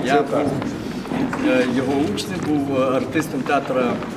Я був його учнем, був артистом театру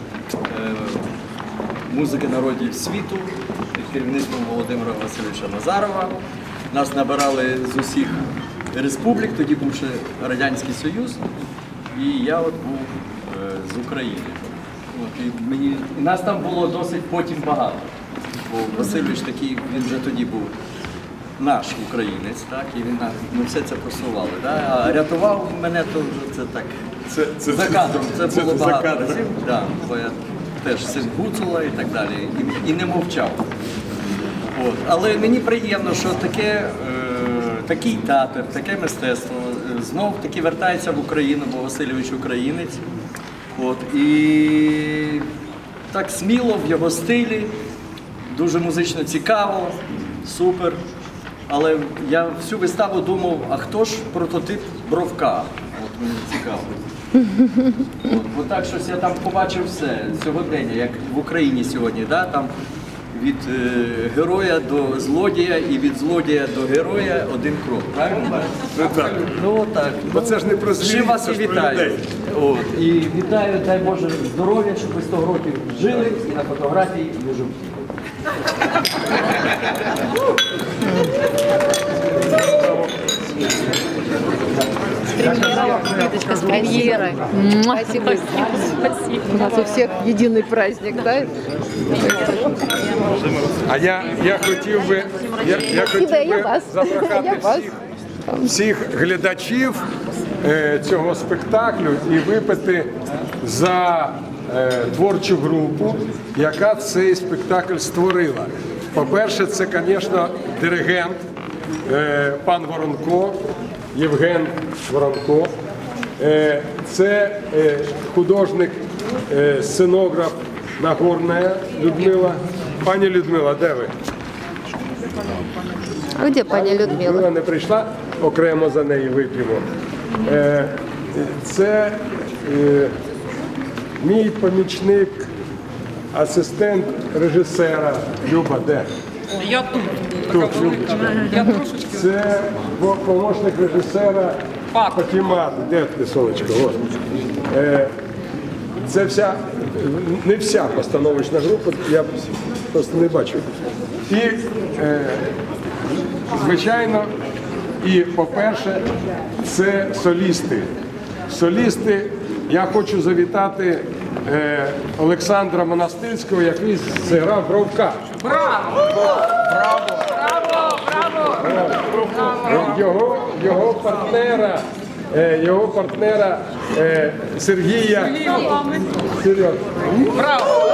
музики народів світу під керівництвом Володимира Васильовича Назарова. Нас набирали з усіх республік, тоді був ще Радянський Союз, і я от був з України. І нас там було досить потім багато, бо Васильович такий, він вже тоді був наш українець, так, і він, ми все це просували. Так? А рятував мене, то це так, за кадром, це було багато разів, да, бо я теж син Гуцула і так далі, і не мовчав. От. Але мені приємно, що такий театр, таке мистецтво знов таки вертається в Україну, бо Васильович українець. От. І так сміло в його стилі, дуже музично цікаво, супер. Але я всю виставу думав, а хто ж прототип Бровка? От мені цікаво. От так щось я там побачив все сьогодення, як в Україні сьогодні, да? Там від героя до злодія і від злодія до героя один крок, правильно? Ну так. Бо це ж не про звірів, вас і вітаю. От. І вітаю, дай Боже, здоров'я, щоб ви 100 років жили і на фотографії не жовтіли. Лидочка, с премьерой. Спасибо. Спасибо. У нас у всех единый праздник, да? А я хотів би запрохати всіх глядачів цього спектаклю і випити за творчу групу, яка цей спектакль створила. По-перше, це, звісно, диригент пан Воронко, Євген Воронко. Це художник, сценограф Нагорна Людмила. Пані Людмила, де ви? А где пані Людмила? Вона не прийшла, окремо за неї вип'ємо. Це мій помічник, асистент режисера. Люба, де? Я тут. Тут, Любочка. Я трошечки. Це помощник режисера Патімат. Де ти, сонечко? Ось. Це вся, не вся постановочна група, я просто не бачу. І, звичайно, і, по-перше, це солісти. Солісти, я хочу завітати Олександра Монастирського, який зіграв Бровка. Браво! Браво! Браво! Його партнера Сергія. Браво!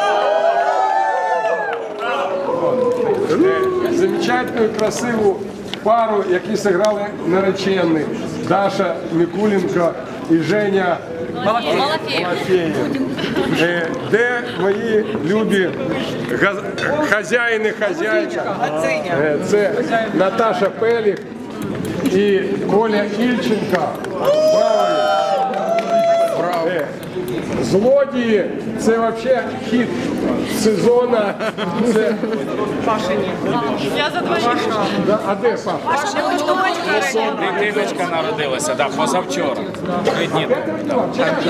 Замечательну, красиву пару, які зіграли наречених. Даша Микуленко і Женя Малафєєв. Де мої любі хазяїни, хазяйка. Це Наташа Пеліх і Коля Ільченко. Злодії – це взагалі хіт сезону. Це... Я за 2 роки. А де Паша? Дитиночка народилася, да, позавчора. 3 дні тому.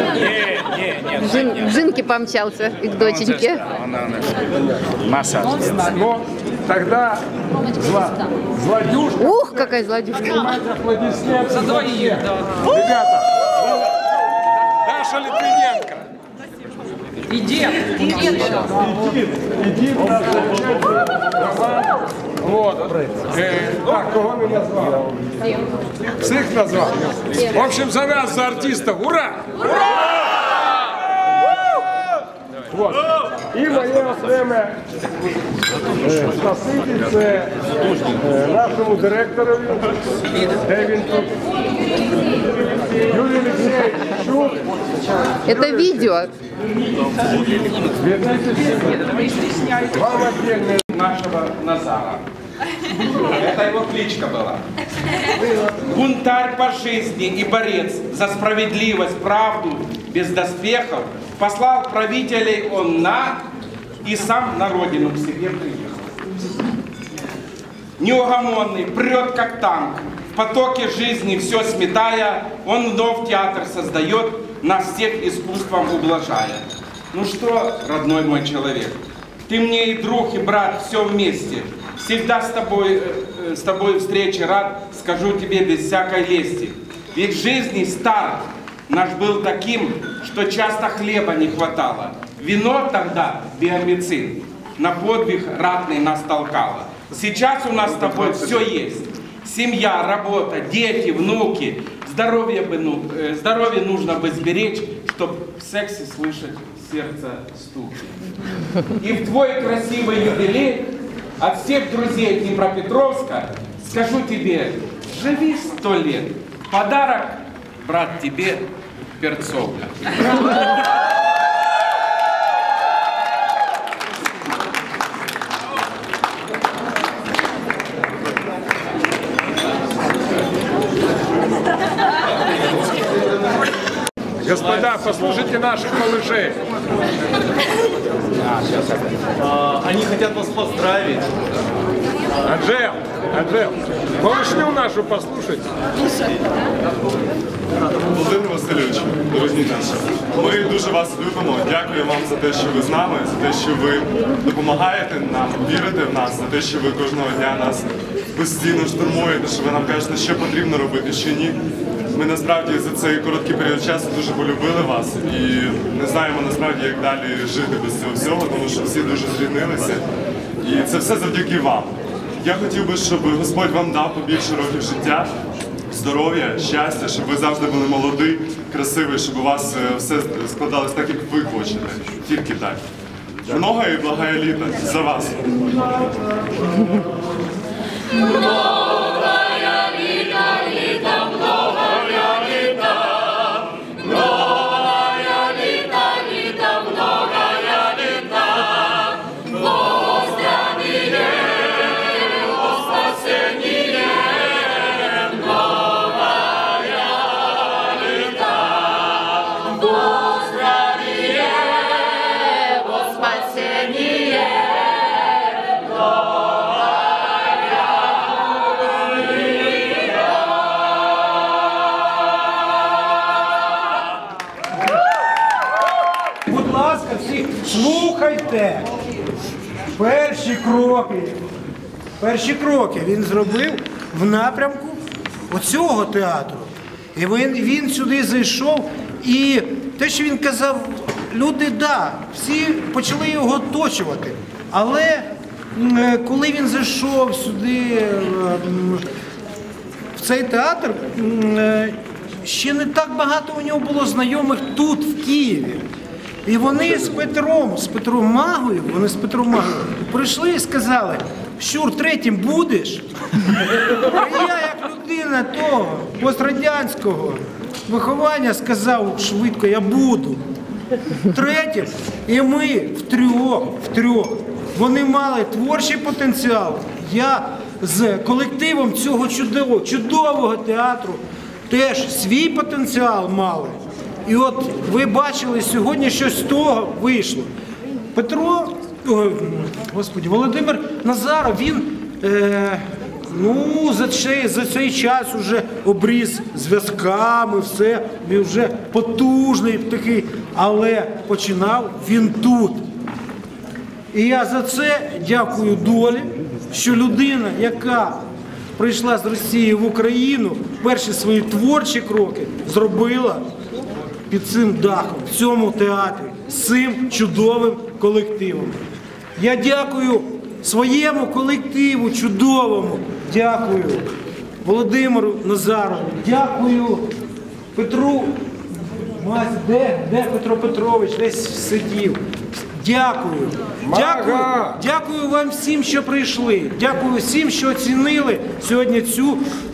Ні. Жинки помчался и к доченьке. Вона масаж. Ну, тогда злодюшка. Ух, какая злодюшка. Аплодисменты За 2 Ребята, Даша Литвиненко. И дед. Иди в наш замечательный роман. Вот. Так, кого не назвал? Всех назвал? В общем, за нас, за артистов. Ура! Вот. І моє окреме спасибі це нашому директорові, де він тут, Юрій Олексійович Шук. Это видео. Вам отдельно. Нашего Назара. Это его кличка была. Бунтарь по жизни и борец за справедливость, правду, без доспехов, послал правителей он и сам на родину к себе приехал. Неугомонный, прет как танк, в потоке жизни все сметая, он вновь театр создает, нас всех искусством ублажая. Ну что, родной мой человек, ты мне и друг, и брат, все вместе. Всегда с тобой встречи рад, скажу тебе без всякой лести. Ведь в жизни старт наш был таким, что часто хлеба не хватало. Вино тогда, биомицин, на подвиг ратный нас толкало. Сейчас у нас с тобой все есть. Семья, работа, дети, внуки. Здоровье нужно бы сберечь, чтобы в сексе слышать сердце стук. И в твой красивый юбилей от всех друзей Днепропетровска скажу тебе, живи 100 лет. Подарок, брат, тебе перцовка. Господа, послушайте наших малышей. Они хотят вас поздравить. Анжел, малышню нашу послушать. Володимир Васильович, дорогі наші, ми дуже вас любимо. Дякую вам за те, що ви з нами, за те, що ви допомагаєте нам, вірите в нас, за те, що ви кожного дня нас постійно штурмуєте, що ви нам кажете, що потрібно робити, що ні. Ми насправді за цей короткий період часу дуже полюбили вас і не знаємо насправді, як далі жити без цього всього, тому що всі дуже зріднилися. І це все завдяки вам. Я хотів би, щоб Господь вам дав побільше років життя, здоров'я, щастя, щоб ви завжди були молоді, красиві, щоб у вас все складалось так, як ви хочете. Тільки так. Много і благає літа. За вас. Будь ласка, всі слухайте. Перші кроки він зробив в напрямку оцього театру. І він сюди зайшов, і те, що він казав, люди, всі почали його оточувати. Але коли він зайшов сюди, в цей театр, ще не так багато у нього було знайомих тут, в Києві. І вони з Петром Магою, прийшли і сказали: Щур, третім будеш? А я, як людина того пострадянського виховання, сказав швидко: я буду. Третім, і ми втрьох. Вони мали творчий потенціал. Я з колективом цього чудового театру теж свій потенціал мали. І от ви бачили сьогодні, що з того вийшло. Володимир Назаров, він за цей час вже обріз зв'язками, все, він вже потужний такий, але починав він тут. І я за це дякую долі, що людина, яка прийшла з Росії в Україну, перші свої творчі кроки зробила під цим дахом, в цьому театрі, з цим чудовим колективом. Я дякую своєму колективу чудовому, дякую Володимиру Назарову, дякую Петру. Де Петро Петрович? Десь сидів. Дякую. Дякую вам всім, що прийшли. Дякую всім, що оцінили сьогодні цю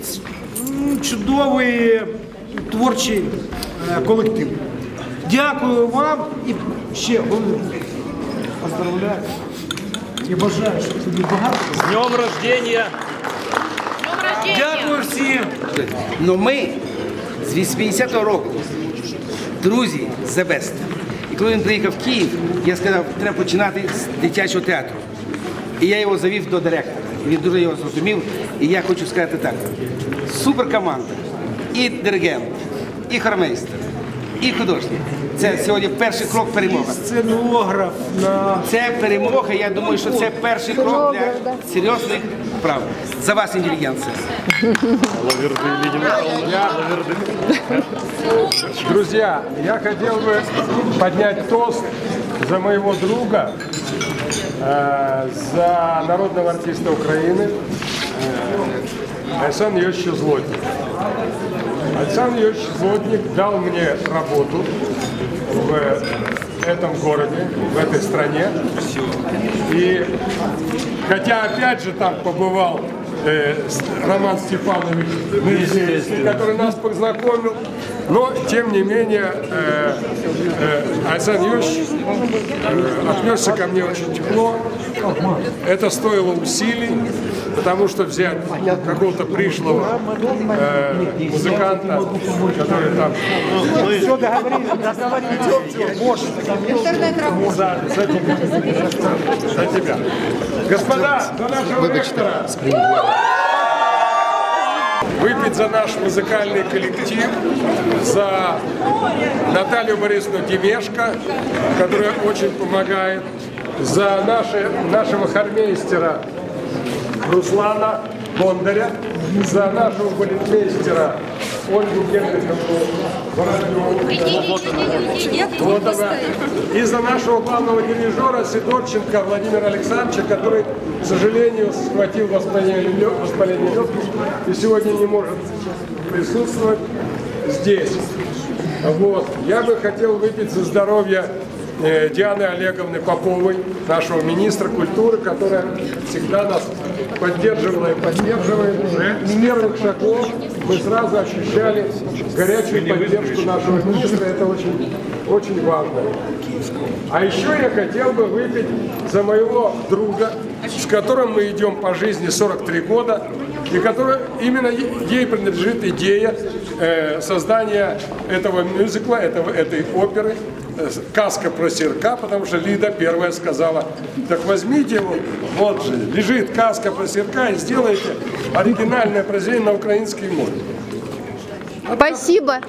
чудовий творчий колектив. Дякую вам і ще поздравляю. І бажаю, щоб тобі багато. З днем рождения! Дякую всім. Ну ми з 80-го року друзі The Best. І коли він приїхав в Київ, я сказав, треба починати з дитячого театру. І я його завів до директора. він дуже його зрозумів. І я хочу сказати так, суперкоманда, і диригент, і хормейстер, і художник. Це сьогодні перший крок перемоги. Сценограф на... Це перемога, я думаю, що це перший крок для серйозних прав. За вас, інтелігенція. Друзья, я хотел бы поднять тост за моего друга, за народного артиста Украины Александра Йосифовича Злотника. Александр Йосифович Злотник дал мне работу в этом городе, в этой стране. И хотя опять же там побывал Роман Степанович Мезенский, который нас познакомил, но тем не менее Александр Йосифович отнесся ко мне очень тепло. Это стоило усилий, потому что взять какого-то пришлого музыканта, который там... Все, договорились. За тебя. Господа, за нашего ректора. Выпить за наш музыкальный коллектив, за Наталью Борисовну Демешко, которая очень помогает, за нашего хормейстера Руслана Бондаря, за нашего балетмейстера Ольгу Генриховну Воробьеву, и за нашего главного дирижера Сидорченко Владимира Александровича, который, к сожалению, схватил воспаление легких и сегодня не может присутствовать здесь. Вот. Я бы хотел выпить за здоровье Дианы Олеговны Поповой, нашего министра культуры, которая всегда нас поддерживала и поддерживает. С первых шагов мы сразу ощущали горячую поддержку нашего министра, это очень, очень важно. А еще я хотел бы выпить за моего друга, с которым мы идем по жизни 43 года, и которая именно ей принадлежит идея создания этого мюзикла, этой оперы «Сказка про Серка», потому что Лида первая сказала: так возьмите его, вот же, лежит «Сказка про Серка», и сделайте оригинальное произведение на украинский мове. Спасибо.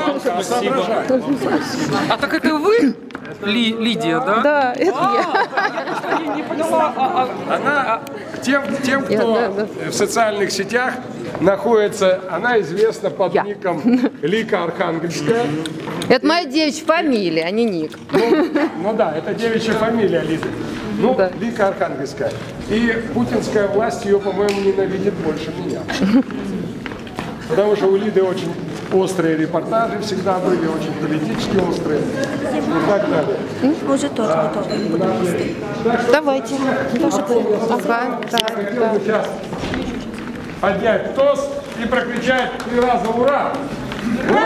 А так это вы, Лидия, да? Да, это я. Я не поняла. Она тем, кто в социальных сетях находится, она известна под ником Лика Архангельская. Это моя девичья фамилия, а не ник. Ну да, это девичья фамилия Лиды. Ну, да. Лика Архангельская. И путинская власть ее, по-моему, ненавидит больше меня. Потому что у Лиды очень острые репортажи всегда были, очень политически острые и так далее. Уже тоже готовы. Давайте. Тоже ага, да. Сейчас поднять тост и прокричать 3 раза «Ура!». Ура!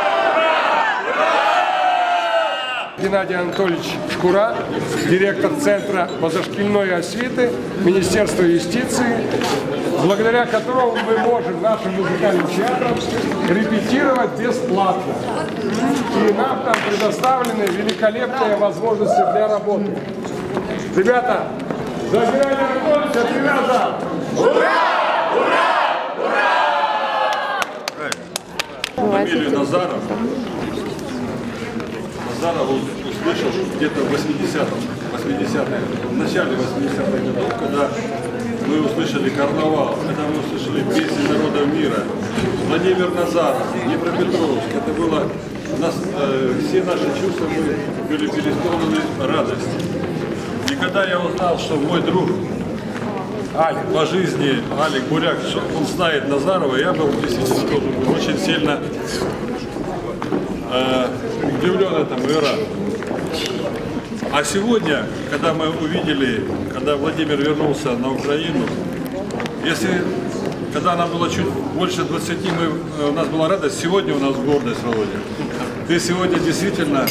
Геннадий Анатольевич Шкура, директор Центра позашкольной освиты Министерства юстиции, благодаря которому мы можем нашим музыкальным театрам репетировать бесплатно. И нам там предоставлены великолепные возможности для работы. Ребята, за Геннадия Анатольевича 3 раза! Ура! Фамилию Назаров. Назаров услышал где-то в 80-х, в начале 80-х годов, когда мы услышали «Карнавал», когда мы услышали песни народов мира. Владимир Назаров, Днепропетровск, это было, все наши чувства были переполнены радостью. И когда я узнал, что мой друг Алик по жизни, Алик Буряк, он знает Назарова, я был действительно тоже очень сильно удивлен этому и рад. А сегодня, когда мы увидели, когда Владимир вернулся на Украину, когда нам было чуть больше 20, у нас была радость, сегодня у нас гордость, Володя. Ты сегодня действительно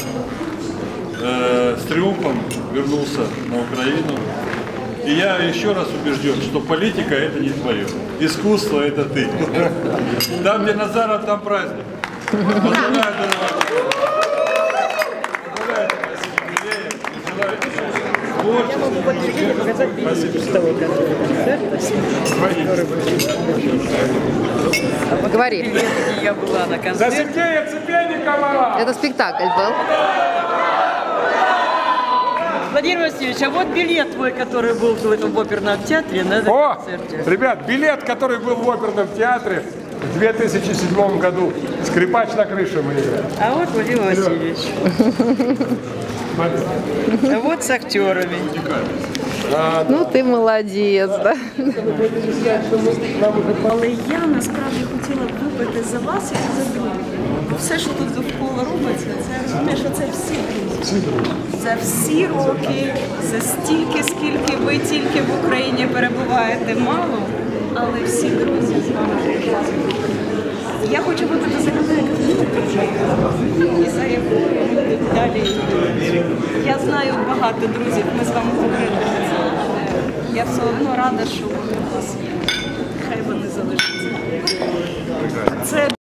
с триумфом вернулся на Украину. И я еще раз убежден, что политика это не твое, искусство это ты. Там, где Назаров, там праздник. Поздравляю, дорогой. Говори. Я была на За концерте. Сергея Цепенникова! Это спектакль был. Владимир Васильевич, а вот билет твой, который был в этом оперном театре на этом О, концерте. ребят, билет, который был в оперном театре в 2007 году. «Скрипач на крыше» мы играли. А вот Владимир Васильевич. А вот с актерами. Ну ты молодец, да? Але я насправді хотіла б випити за вас і за других. Все, що тут довкола робиться, це розумієш, що це всі друзі. За всі роки, за стільки, скільки ви тільки в Україні перебуваєте, мало, але всі друзі з вами. Я хочу випити за людей, і за яку далі. Я знаю багато друзів, ми з вами говорили про це. Я все одно рада, що вони у вас є. Хай вони залишаться. Це